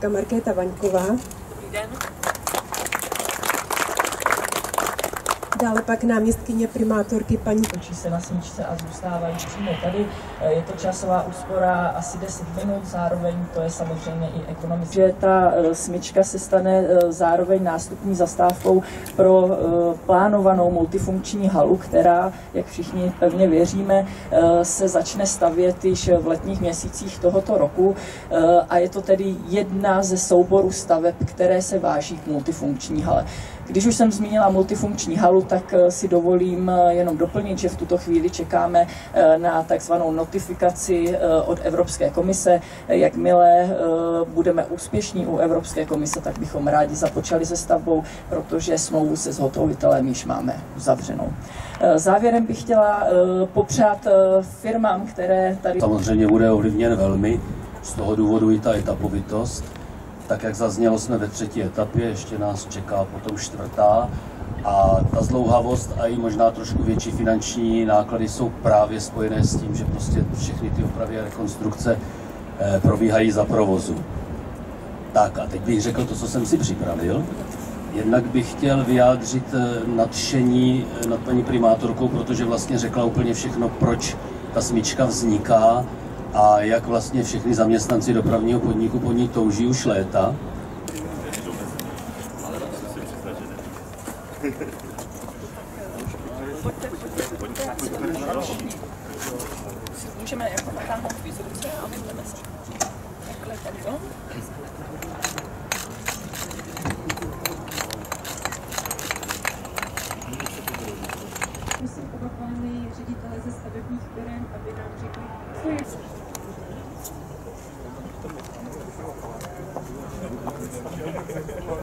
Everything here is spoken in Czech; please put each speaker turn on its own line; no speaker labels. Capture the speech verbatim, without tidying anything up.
starostka Markéta Vaňková.
Dobrý den.
Dále pak náměstkyně primátorky paní.
Točí se na smyčce a zůstávají přímo tady. Je to časová úspora asi deset minut, zároveň to je samozřejmě i ekonomické. Že ta smyčka se stane zároveň nástupní zastávkou pro plánovanou multifunkční halu, která, jak všichni pevně věříme, se začne stavět již v letních měsících tohoto roku a je to tedy jedna ze souborů staveb, které se váží k multifunkční hale. Když už jsem zmínila multifunkční halu, tak si dovolím jenom doplnit, že v tuto chvíli čekáme na takzvanou notifikaci od Evropské komise. Jakmile budeme úspěšní u Evropské komise, tak bychom rádi započali se stavbou, protože smlouvu se zhotovitelem již máme uzavřenou. Závěrem bych chtěla popřát firmám, které tady...
Samozřejmě bude ovlivněn velmi, z toho důvodu i ta etapovitost. Tak jak zaznělo, jsme ve třetí etapě, ještě nás čeká potom čtvrtá a ta zdlouhavost a i možná trošku větší finanční náklady jsou právě spojené s tím, že prostě všechny ty opravy a rekonstrukce eh, probíhají za provozu. Tak a teď bych řekl to, co jsem si připravil. Jednak bych chtěl vyjádřit nadšení nad paní primátorkou, protože vlastně řekla úplně všechno, proč ta smyčka vzniká a jak vlastně všechny zaměstnanci dopravního podniku po ní touží už léta.
Můžeme jako natáhnout výzruce a vypneme se. Takhle tento.
Prosím oba pány ředitele ze stavebních firem, aby nám řekli, co je.